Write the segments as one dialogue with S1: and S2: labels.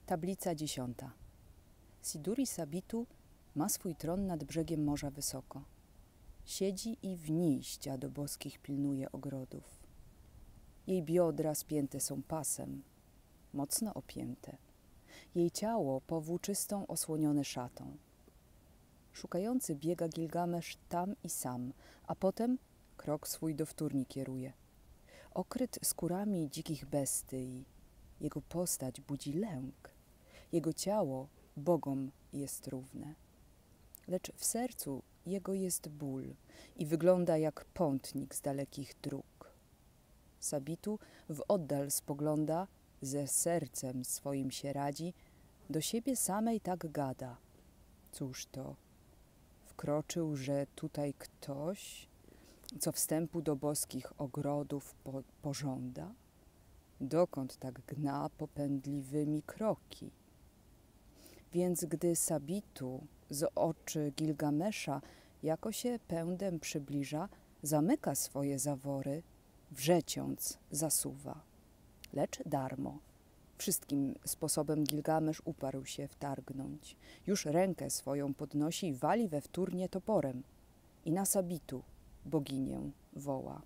S1: Tablica 10. Siduri Sabitu ma swój tron nad brzegiem morza wysoko. Siedzi i w niździa do boskich pilnuje ogrodów. Jej biodra spięte są pasem, mocno opięte. Jej ciało powłóczystą osłonione szatą. Szukający biega Gilgamesz tam i sam, a potem krok swój do wtórni kieruje. Okryt skórami dzikich bestyi, jego postać budzi lęk. Jego ciało bogom jest równe. Lecz w sercu jego jest ból i wygląda jak pątnik z dalekich dróg. Sabitu w oddal spogląda, ze sercem swoim się radzi, do siebie samej tak gada. Cóż to? Wkroczył, że tutaj ktoś, co wstępu do boskich ogrodów pożąda? Dokąd tak gna popędliwymi kroki? Więc gdy Sabitu z oczy Gilgamesza jako się pędem przybliża, zamyka swoje zawory, wrzeciąc zasuwa. Lecz darmo. Wszystkim sposobem Gilgamesz uparł się wtargnąć. Już rękę swoją podnosi i wali we wtórnie toporem. I na Sabitu, boginię, woła.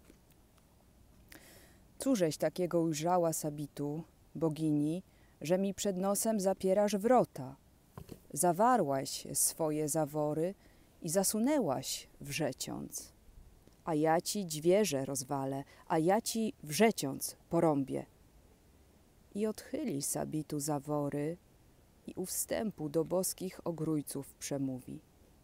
S1: Cóżeś takiego ujrzała, Sabitu, bogini, że mi przed nosem zapierasz wrota? Zawarłaś swoje zawory i zasunęłaś wrzeciąc. A ja ci dźwierze rozwalę, a ja ci wrzeciąc porąbię. I odchyli Sabitu zawory i u wstępu do boskich ogrójców przemówi.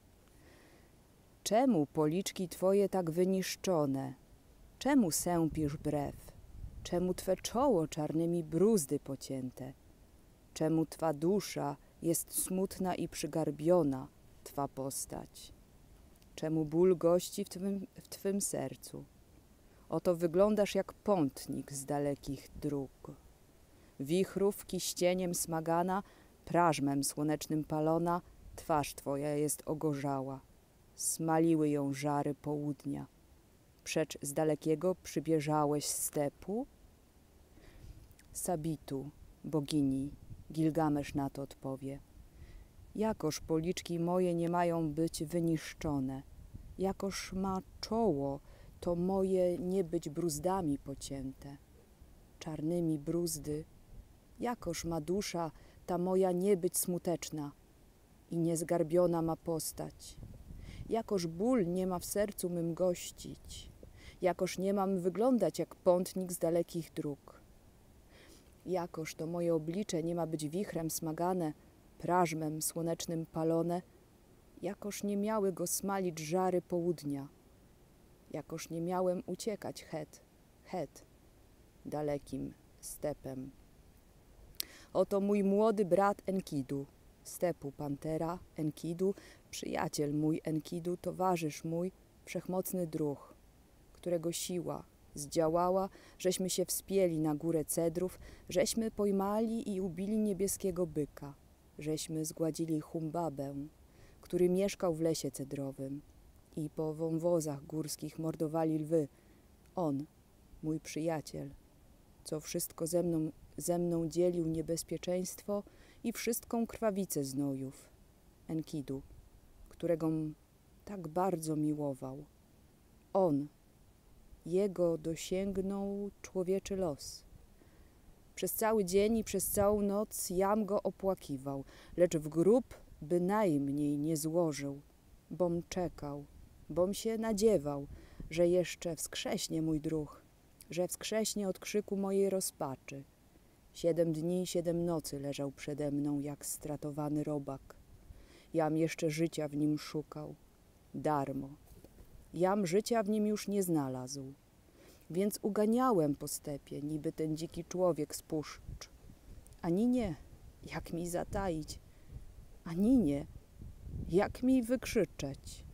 S1: Czemu policzki twoje tak wyniszczone? Czemu sępisz brew? Czemu twe czoło czarnymi bruzdy pocięte? Czemu twa dusza jest smutna i przygarbiona, twa postać? Czemu ból gości w twym sercu? Oto wyglądasz jak pątnik z dalekich dróg. Wichrów kiścieniem smagana, prażmem słonecznym palona, twarz twoja jest ogorzała. Smaliły ją żary południa. Precz z dalekiego przybieżałeś stepu? Sabitu, bogini, Gilgamesz na to odpowie. Jakoż policzki moje nie mają być wyniszczone, jakoż ma czoło to moje nie być bruzdami pocięte. Czarnymi bruzdy, jakoż ma dusza ta moja nie być smuteczna i niezgarbiona ma postać. Jakoż ból nie ma w sercu mym gościć, jakoż nie mam wyglądać jak pątnik z dalekich dróg. Jakoż to moje oblicze nie ma być wichrem smagane, prażmem słonecznym palone, jakoż nie miały go smalić żary południa, jakoż nie miałem uciekać het, dalekim stepem. Oto mój młody brat Enkidu, stepu pantera Enkidu, przyjaciel mój Enkidu, towarzysz mój, wszechmocny druh, którego siła zdziałała, żeśmy się wspięli na górę cedrów, żeśmy pojmali i ubili niebieskiego byka, żeśmy zgładzili Humbabę, który mieszkał w lesie cedrowym i po wąwozach górskich mordowali lwy. On, mój przyjaciel, co wszystko ze mną dzielił niebezpieczeństwo i wszystką krwawicę znojów. Enkidu, któregom tak bardzo miłował. On, jego dosięgnął człowieczy los. Przez cały dzień i przez całą noc jam go opłakiwał, lecz w grób bynajmniej nie złożył, bom czekał, bom się nadziewał, że jeszcze wskrześnie mój druh, że wskrześnie od krzyku mojej rozpaczy. 7 dni i 7 nocy leżał przede mną jak stratowany robak. Jam jeszcze życia w nim szukał. Darmo. Jam życia w nim już nie znalazł. Więc uganiałem po stepie, niby ten dziki człowiek z puszcz. Ani nie, jak mi zataić? Ani nie, jak mi wykrzyczeć?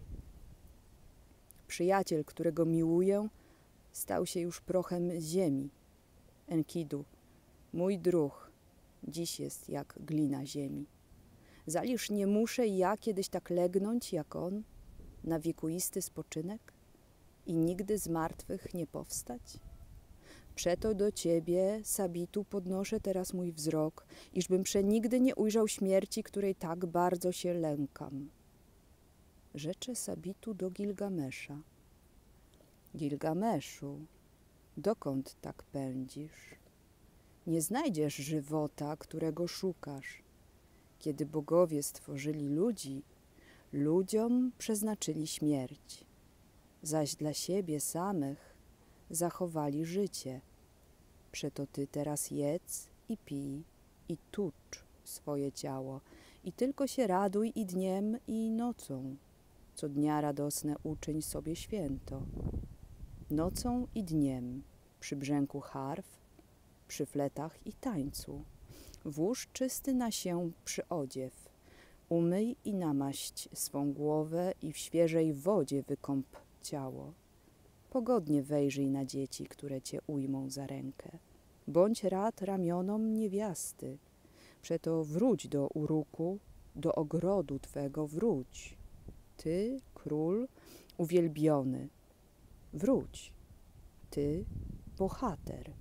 S1: Przyjaciel, którego miłuję, stał się już prochem ziemi. Enkidu, mój druh, dziś jest jak glina ziemi. Zaliż nie muszę ja kiedyś tak legnąć jak on, na wiekuisty spoczynek i nigdy z martwych nie powstać? Przeto do ciebie, Sabitu, podnoszę teraz mój wzrok, iżbym przenigdy nie ujrzał śmierci, której tak bardzo się lękam. Rzecze Sabitu do Gilgamesza. Gilgameszu, dokąd tak pędzisz? Nie znajdziesz żywota, którego szukasz. Kiedy bogowie stworzyli ludzi, ludziom przeznaczyli śmierć, zaś dla siebie samych zachowali życie. Przeto ty teraz jedz i pij i tucz swoje ciało i tylko się raduj i dniem i nocą. Co dnia radosne uczyń sobie święto. Nocą i dniem przy brzęku harf, przy fletach i tańcu. Włóż czysty na się przyodziew. Umyj i namaść swą głowę i w świeżej wodzie wykąp ciało. Pogodnie wejrzyj na dzieci, które cię ujmą za rękę. Bądź rad ramionom niewiasty. Przeto wróć do Uruku, do ogrodu twego wróć. Ty, król uwielbiony, wróć. Ty, bohater.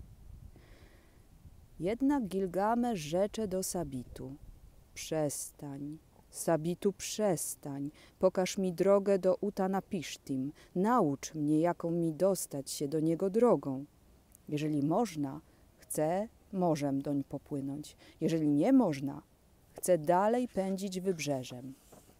S1: Jednak Gilgamesz rzecze do Sabitu. Przestań, Sabitu, przestań. Pokaż mi drogę do Utanapisztim. Naucz mnie, jaką mi dostać się do niego drogą. Jeżeli można, chcę morzem doń popłynąć. Jeżeli nie można, chcę dalej pędzić wybrzeżem.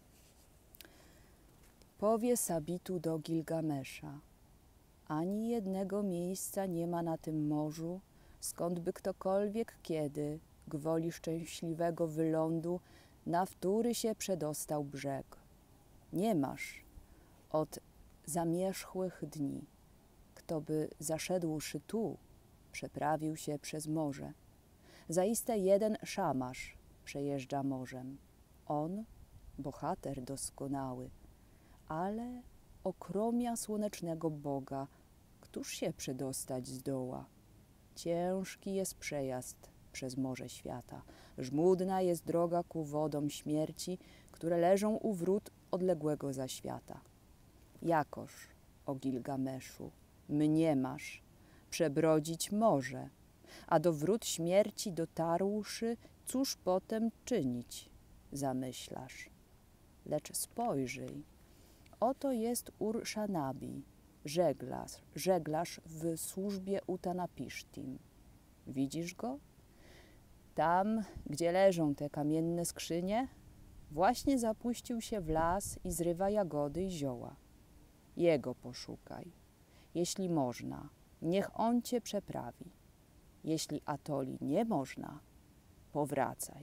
S1: Powie Sabitu do Gilgamesza. Ani jednego miejsca nie ma na tym morzu, skąd by ktokolwiek kiedy, gwoli szczęśliwego wylądu, na wtóry się przedostał brzeg. Nie masz od zamierzchłych dni, kto by zaszedłszy tu, przeprawił się przez morze. Zaiste jeden szamarz przejeżdża morzem. On, bohater doskonały, ale okromia słonecznego Boga, któż się przedostać zdoła? Ciężki jest przejazd przez morze świata. Żmudna jest droga ku wodom śmierci, które leżą u wrót odległego zaświata. Jakoż, o Gilgameszu, mniemasz, przebrodzić morze, a do wrót śmierci dotarłszy, cóż potem czynić, zamyślasz. Lecz spojrzyj, oto jest Ur-Shanabi, żeglarz w służbie Utanapisztim. Widzisz go? Tam, gdzie leżą te kamienne skrzynie, właśnie zapuścił się w las i zrywa jagody i zioła. Jego poszukaj. Jeśli można, niech on cię przeprawi. Jeśli atoli nie można, powracaj.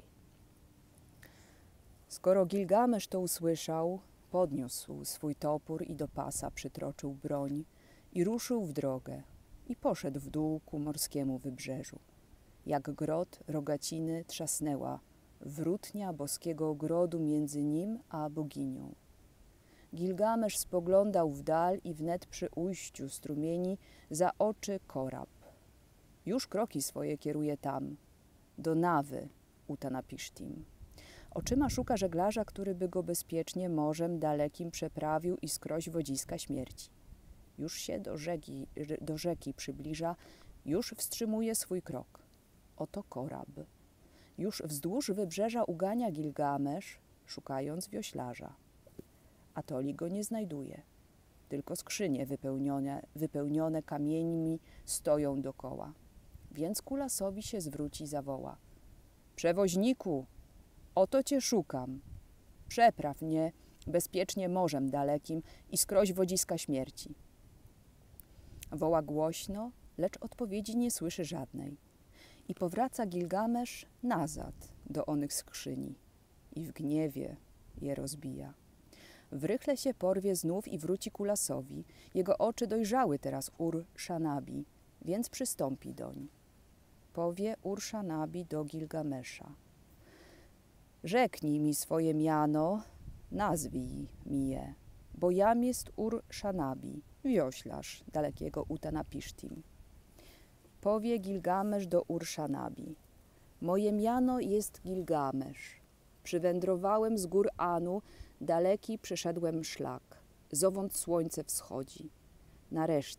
S1: Skoro Gilgamesz to usłyszał, podniósł swój topór i do pasa przytroczył broń i ruszył w drogę i poszedł w dół ku morskiemu wybrzeżu. Jak grot rogaciny trzasnęła wrótnia boskiego ogrodu między nim a boginią. Gilgamesz spoglądał w dal i wnet przy ujściu strumieni za oczy Korab. Już kroki swoje kieruje tam, do Nawy Utanapisztim. Oczyma szuka żeglarza, który by go bezpiecznie morzem dalekim przeprawił i skroś wodziska śmierci. Już się do rzeki przybliża, już wstrzymuje swój krok. Oto Korab. Już wzdłuż wybrzeża ugania Gilgamesz, szukając wioślarza. Atoli go nie znajduje. Tylko skrzynie wypełnione kamieniami stoją dokoła. Więc Kulasowi się zwróci, zawoła. Przewoźniku, oto cię szukam. Przepraw mnie bezpiecznie morzem dalekim i skroś wodziska śmierci. Woła głośno, lecz odpowiedzi nie słyszy żadnej. I powraca Gilgamesz nazad do onych skrzyni i w gniewie je rozbija. W rychle się porwie znów i wróci Kulasowi. Jego oczy dojrzały teraz Ur-Shanabi, więc przystąpi doń. Powie Ur-Shanabi do Gilgamesza. Rzeknij mi swoje miano, nazwij mi je, bo jam jest Ur-Shanabi, wioślarz dalekiego Utanapisztim. Powie Gilgamesz do Ur-Shanabi. Moje miano jest Gilgamesz. Przywędrowałem z gór Anu, daleki przeszedłem szlak. Zowąd słońce wschodzi. Nareszcie,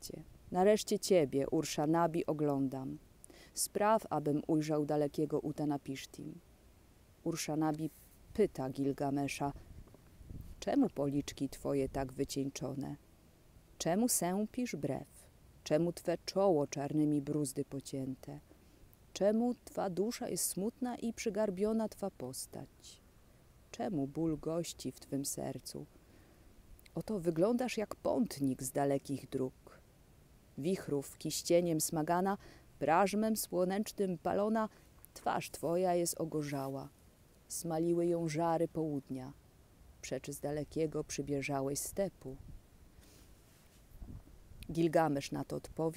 S1: Nareszcie ciebie, Urshanabi, oglądam. Spraw, abym ujrzał dalekiego Utanapishtim. Urshanabi pyta Gilgamesza, czemu policzki twoje tak wycieńczone? Czemu sępisz brew? Czemu twe czoło czarnymi bruzdy pocięte? Czemu twa dusza jest smutna i przygarbiona twa postać? Czemu ból gości w twym sercu? Oto wyglądasz jak pątnik z dalekich dróg. Wichrów kiścieniem smagana, prażmem słonecznym palona, twarz twoja jest ogorzała. Smaliły ją żary południa, przecz z dalekiego przybieżałeś stepu. Gilgamesz na to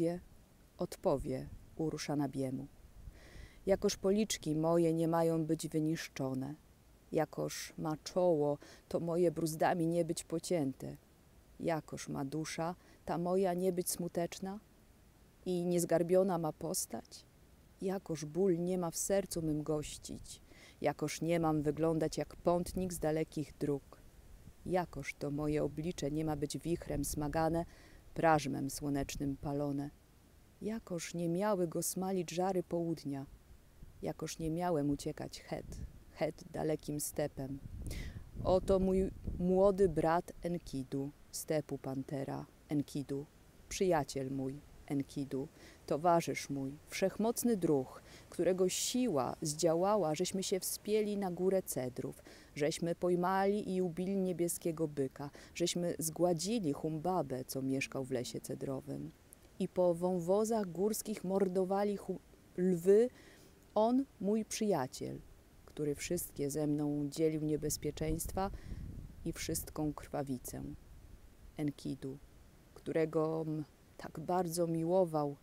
S1: odpowie Urshanabiemu. Jakoż policzki moje nie mają być wyniszczone, jakoż ma czoło, to moje bruzdami nie być pocięte, jakoż ma dusza, ta moja nie być smuteczna i niezgarbiona ma postać, jakoż ból nie ma w sercu mym gościć, jakoż nie mam wyglądać jak pątnik z dalekich dróg, jakoż to moje oblicze nie ma być wichrem smagane, prażmem słonecznym palone, jakoż nie miały go smalić żary południa, jakoż nie miałem uciekać het dalekim stepem. Oto mój młody brat Enkidu, stepu pantera Enkidu, przyjaciel mój Enkidu, towarzysz mój, wszechmocny druh, którego siła zdziałała, żeśmy się wspięli na górę cedrów, żeśmy pojmali i ubili niebieskiego byka, żeśmy zgładzili Humbabę, co mieszkał w lesie cedrowym. I po wąwozach górskich mordowali lwy, on mój przyjaciel, który wszystkie ze mną dzielił niebezpieczeństwa i wszystką krwawicę. Enkidu, którego tak bardzo miłował,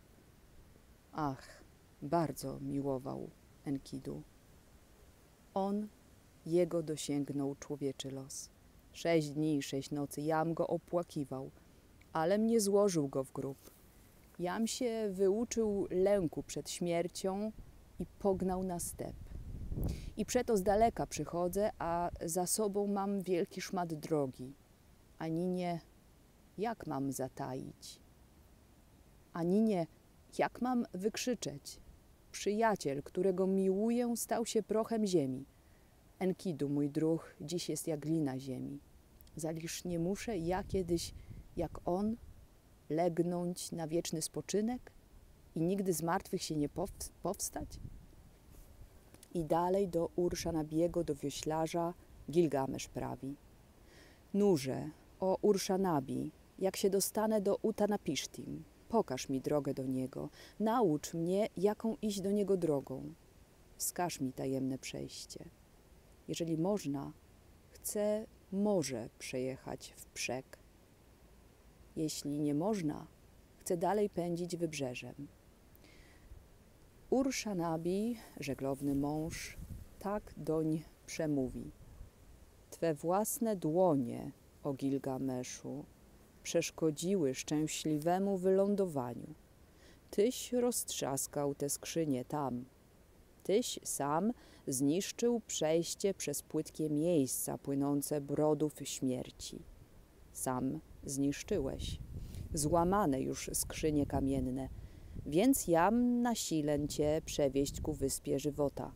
S1: ach, bardzo miłował Enkidu. On, jego dosięgnął człowieczy los. 6 dni i 6 nocy jam go opłakiwał, alem nie złożył go w grób. Jam się wyuczył lęku przed śmiercią i pognał na step. I przeto z daleka przychodzę, a za sobą mam wielki szmat drogi. Ani nie, jak mam zataić? Ani nie, jak mam wykrzyczeć? Przyjaciel, którego miłuję, stał się prochem ziemi. Enkidu, mój druh, dziś jest jak glina ziemi. Zaliż nie muszę ja kiedyś, jak on, legnąć na wieczny spoczynek i nigdy z martwych się nie powstać? I dalej do Urshanabiego, do wioślarza, Gilgamesz prawi. Nurze, o Urshanabi, jak się dostanę do Utanapishtim, pokaż mi drogę do niego, naucz mnie, jaką iść do niego drogą. Wskaż mi tajemne przejście. Jeżeli można, chcę morze przejechać w brzeg. Jeśli nie można, chcę dalej pędzić wybrzeżem. Urshanabi, żeglowny mąż, tak doń przemówi. Twe własne dłonie, o Gilgameszu, przeszkodziły szczęśliwemu wylądowaniu. Tyś roztrzaskał te skrzynie tam. Tyś sam zniszczył przejście przez płytkie miejsca płynące brodów śmierci. Sam zniszczyłeś. Złamane już skrzynie kamienne, więc jam nasilę cię przewieźć ku wyspie żywota.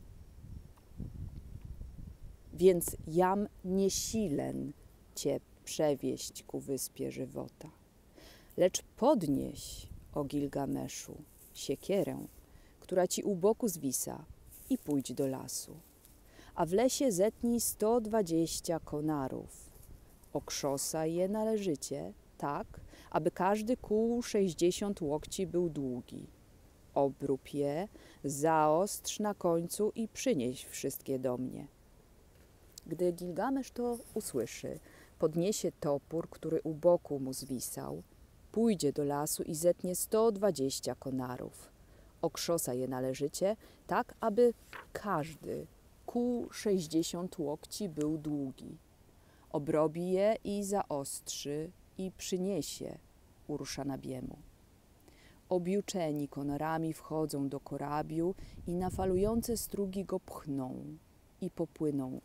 S1: Więc jam nie silę cię przewieźć ku wyspie żywota. Lecz podnieś, o Gilgameszu, siekierę, która ci u boku zwisa, i pójdź do lasu. A w lesie zetnij 120 konarów. Okrzosaj je należycie, tak, aby każdy kół 60 łokci był długi. Obrób je, zaostrz na końcu i przynieś wszystkie do mnie. Gdy Gilgamesz to usłyszy, podniesie topór, który u boku mu zwisał, pójdzie do lasu i zetnie 120 konarów. Okrzosa je należycie, tak aby każdy kół 60 łokci był długi. Obrobi je i zaostrzy i przyniesie Urshanabiemu. Objuczeni konarami wchodzą do korabiu i na falujące strugi go pchną i popłyną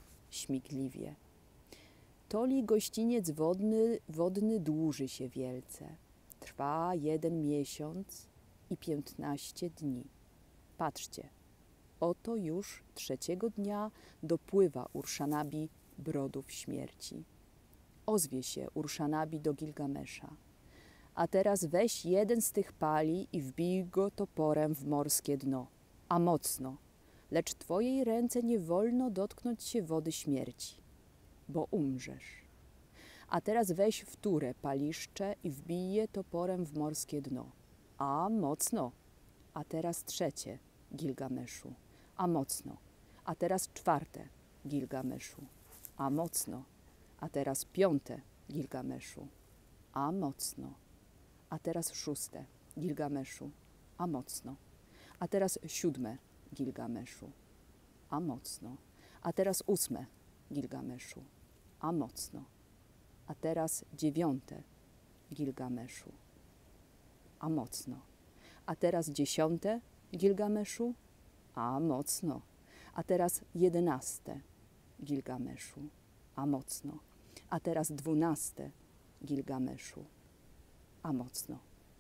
S1: śmigliwie. Toli gościniec wodny dłuży się wielce. trwa 1 miesiąc i 15 dni. Patrzcie, oto już 3. dnia dopływa Urszanabi brodów śmierci. Ozwie się Urszanabi do Gilgamesza. A teraz weź jeden z tych pali i wbij go toporem w morskie dno, a mocno, lecz twojej ręce nie wolno dotknąć się wody śmierci, bo umrzesz. A teraz weź wtóre paliszcze i wbij je toporem w morskie dno, a mocno. A teraz 3. Gilgameszu, a mocno. A teraz 4. Gilgameszu, a mocno. A teraz 5. Gilgameszu, a mocno. A teraz 6. Gilgameszu, a mocno. A teraz 7. Gilgameszu, a mocno. A teraz 8. Gilgameszu, a mocno. A teraz 9. Gilgameszu, a mocno. A teraz 10. Gilgameszu, a mocno. A teraz 11. Gilgameszu, a mocno. A teraz 12. Gilgameszu, a mocno.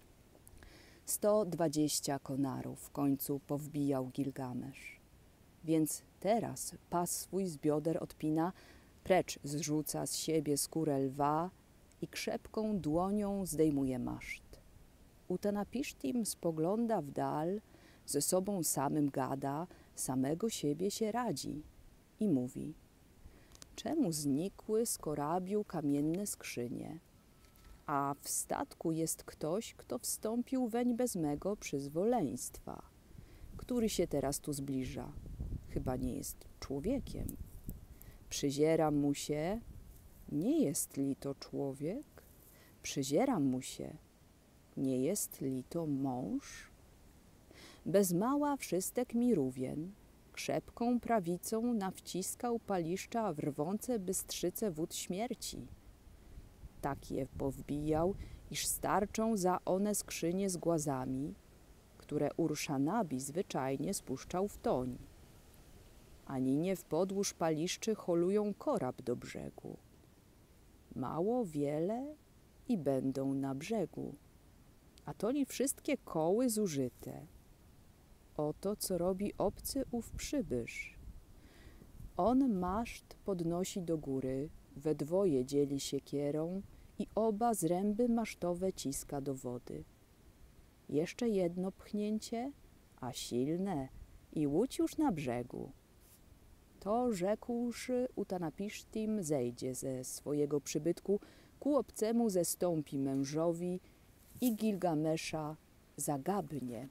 S1: 120 konarów w końcu powbijał Gilgamesz. Więc teraz pas swój z bioder odpina, precz zrzuca z siebie skórę lwa i krzepką dłonią zdejmuje maszt. Utanapisztim spogląda w dal, ze sobą samym gada, samego siebie się radzi i mówi: czemu znikły z korabiu kamienne skrzynie? A w statku jest ktoś, kto wstąpił weń bez mego przyzwoleństwa. Który się teraz tu zbliża? Chyba nie jest człowiekiem. Przyzieram mu się, nie jest li to człowiek? Przyzieram mu się, nie jest li to mąż? Bez mała wszystek mi rówien, krzepką prawicą nawciskał paliszcza w rwące bystrzyce wód śmierci. Tak je powbijał, iż starczą za one skrzynie z głazami, które Urszanabi zwyczajnie spuszczał w toń. Ani nie w podłóż paliszczy holują korab do brzegu. Mało, wiele i będą na brzegu. A to li wszystkie koły zużyte. Oto, co robi obcy ów przybysz. On maszt podnosi do góry, we dwoje dzieli siekierą i oba zręby masztowe ciska do wody. Jeszcze jedno pchnięcie, a silne, i łódź już na brzegu. To rzekłszy, Utanapisztim zejdzie ze swojego przybytku, ku obcemu zestąpi mężowi i Gilgamesza zagabnie.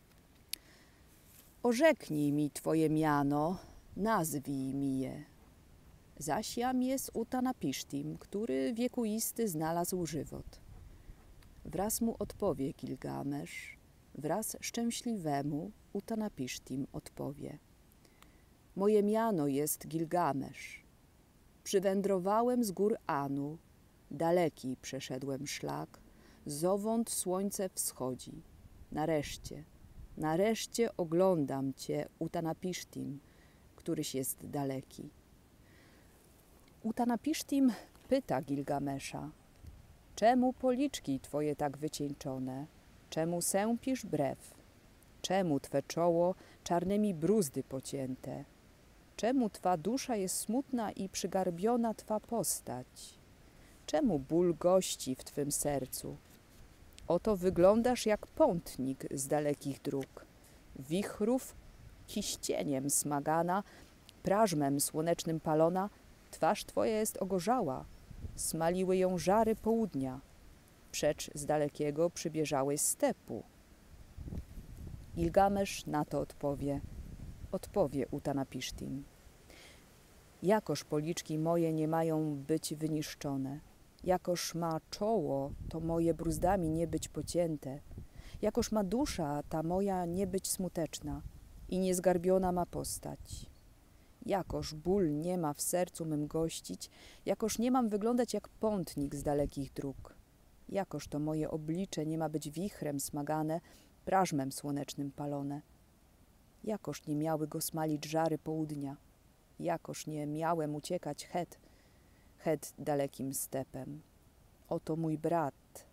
S1: Orzeknij mi twoje miano, nazwij mi je. Zaś jam jest Utanapisztim, który wiekuisty znalazł żywot. Wraz mu odpowie Gilgamesz, wraz szczęśliwemu Utanapisztim odpowie. Moje miano jest Gilgamesz. Przywędrowałem z gór Anu, daleki przeszedłem szlak, zowąd słońce wschodzi. Nareszcie oglądam cię, Utanapisztim, któryś jest daleki. Utanapisztim pyta Gilgamesza, czemu policzki twoje tak wycieńczone, czemu sępisz brew, czemu twe czoło czarnymi bruzdy pocięte, czemu twa dusza jest smutna i przygarbiona twa postać, czemu ból gości w twym sercu? Oto wyglądasz jak pątnik z dalekich dróg, wichrów kiścieniem smagana, prażmem słonecznym palona, twarz twoja jest ogorzała, smaliły ją żary południa, precz z dalekiego przybieżałeś stepu. Gilgamesz na to odpowie Utanapisztim. Jakoż policzki moje nie mają być wyniszczone, jakoż ma czoło to moje bruzdami nie być pocięte, jakoż ma dusza ta moja nie być smuteczna i niezgarbiona ma postać. Jakoż ból nie ma w sercu mym gościć, jakoż nie mam wyglądać jak pątnik z dalekich dróg. Jakoż to moje oblicze nie ma być wichrem smagane, prażmem słonecznym palone. Jakoż nie miały go smalić żary południa, jakoż nie miałem uciekać het dalekim stepem. Oto mój brat,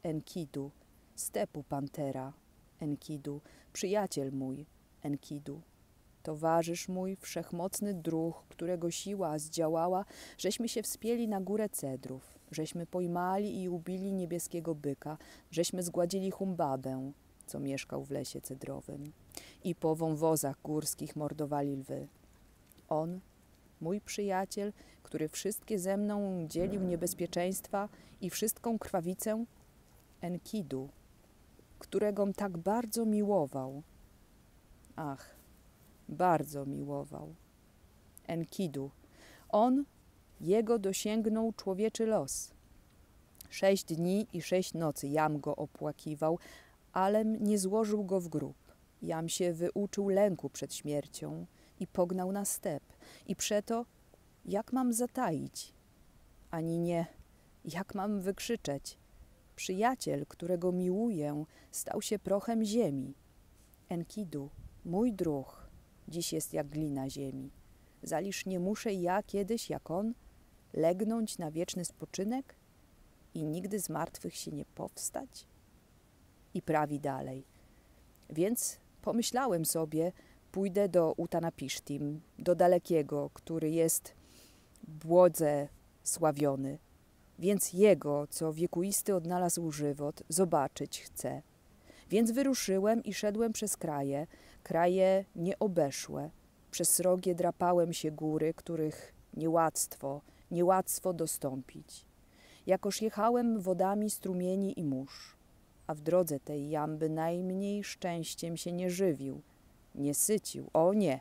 S1: Enkidu, stepu pantera, Enkidu, przyjaciel mój, Enkidu. Towarzysz mój, wszechmocny druh, którego siła zdziałała, żeśmy się wspięli na górę cedrów, żeśmy pojmali i ubili niebieskiego byka, żeśmy zgładzili Humbabę, co mieszkał w lesie cedrowym, i po wąwozach górskich mordowali lwy. On, mój przyjaciel, który wszystkie ze mną dzielił niebezpieczeństwa i wszystką krwawicę, Enkidu, któregom tak bardzo miłował. Ach, bardzo miłował. Enkidu, on, jego dosięgnął człowieczy los. 6 dni i 6 nocy jam go opłakiwał, alem nie złożył go w grób. Jam się wyuczył lęku przed śmiercią i pognał na step. I przeto, jak mam zataić? Ani nie, jak mam wykrzyczeć? Przyjaciel, którego miłuję, stał się prochem ziemi. Enkidu, mój druh, dziś jest jak glina ziemi. Zaliż nie muszę ja kiedyś, jak on, legnąć na wieczny spoczynek i nigdy z martwych się nie powstać? I prawi dalej. Więc pomyślałem sobie, pójdę do Utanapishtim, do dalekiego, który jest błodze sławiony. Więc jego, co wiekuisty odnalazł żywot, zobaczyć chcę. Więc wyruszyłem i szedłem przez kraje nieobeszłe. Przez srogie drapałem się góry, których niełactwo dostąpić. Jakoż jechałem wodami strumieni i mórz, a w drodze tej jam bynajmniej szczęściem się nie żywił, nie sycił, o nie,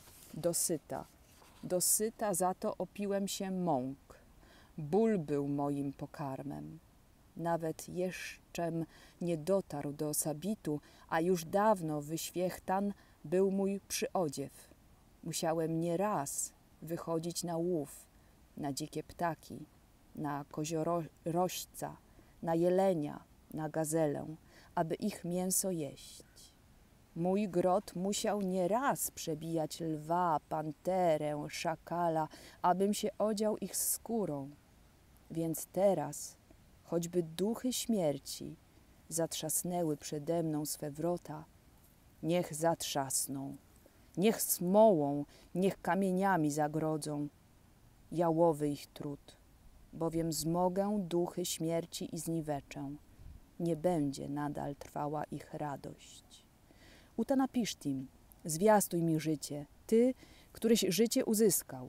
S1: dosyta za to opiłem się mąk. Ból był moim pokarmem. Nawet jeszczem nie dotarł do Sabitu, a już dawno wyświechtan był mój przyodziew. Musiałem nieraz wychodzić na łów, na dzikie ptaki, na koziorożca, na jelenia, na gazelę, aby ich mięso jeść. Mój grot musiał nieraz przebijać lwa, panterę, szakala, abym się odział ich skórą. Więc teraz, choćby duchy śmierci zatrzasnęły przede mną swe wrota, niech zatrzasną, niech smołą, niech kamieniami zagrodzą. Jałowy ich trud, bowiem zmogę duchy śmierci i zniweczę. Nie będzie nadal trwała ich radość. Utanapishtim, zwiastuj mi życie, ty, któryś życie uzyskał.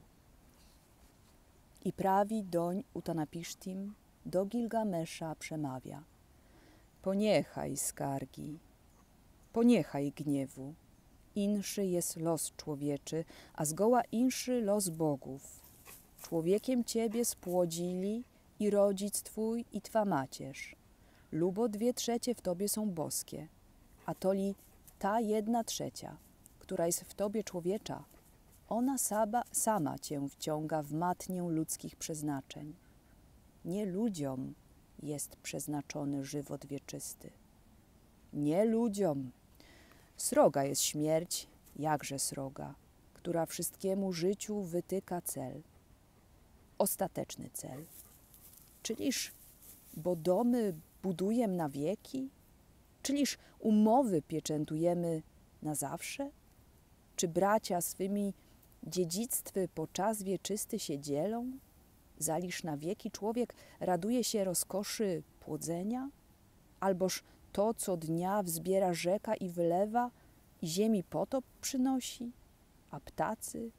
S1: I prawi doń Utanapishtim do Gilgamesza przemawia. Poniechaj skargi, poniechaj gniewu. Inszy jest los człowieczy, a zgoła inszy los bogów. Człowiekiem ciebie spłodzili i rodzic twój i twa macierz. Lubo 2/3 w tobie są boskie, a toli ta 1/3, która jest w tobie człowiecza, ona sama cię wciąga w matnię ludzkich przeznaczeń. Nie ludziom jest przeznaczony żywot wieczysty. Nie ludziom. Sroga jest śmierć, jakże sroga, która wszystkiemu życiu wytyka cel. Ostateczny cel. Czyliż, bo domy budujem na wieki? Czyliż umowy pieczętujemy na zawsze? Czy bracia swymi dziedzictwy po czas wieczysty się dzielą? Zaliż na wieki człowiek raduje się rozkoszy płodzenia? Alboż to, co dnia wzbiera rzeka i wylewa, i ziemi potop przynosi? A ptacy,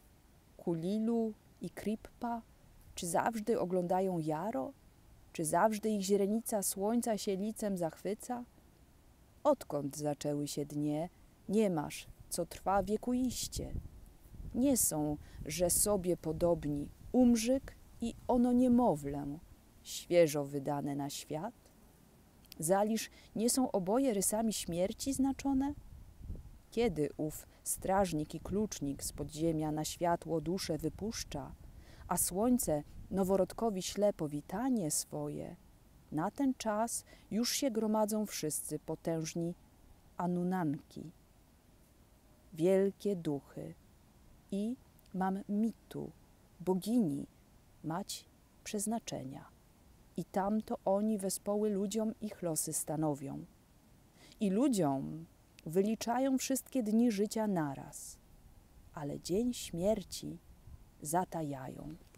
S1: Kulilu i Krippa, czy zawsze oglądają jaro? Czy zawsze ich źrenica słońca się licem zachwyca? Odkąd zaczęły się dnie, nie masz, co trwa wiekuiście. Nie są, że sobie podobni umrzyk i ono niemowlę, świeżo wydane na świat? Zaliż nie są oboje rysami śmierci znaczone? Kiedy ów strażnik i klucznik z podziemia na światło duszę wypuszcza, a słońce noworodkowi śle powitanie swoje, na ten czas już się gromadzą wszyscy potężni Anunanki, wielkie duchy, i mam mitu, bogini, mać przeznaczenia. i tam to oni wespoły ludziom ich losy stanowią. I ludziom wyliczają wszystkie dni życia naraz, ale dzień śmierci zatajają.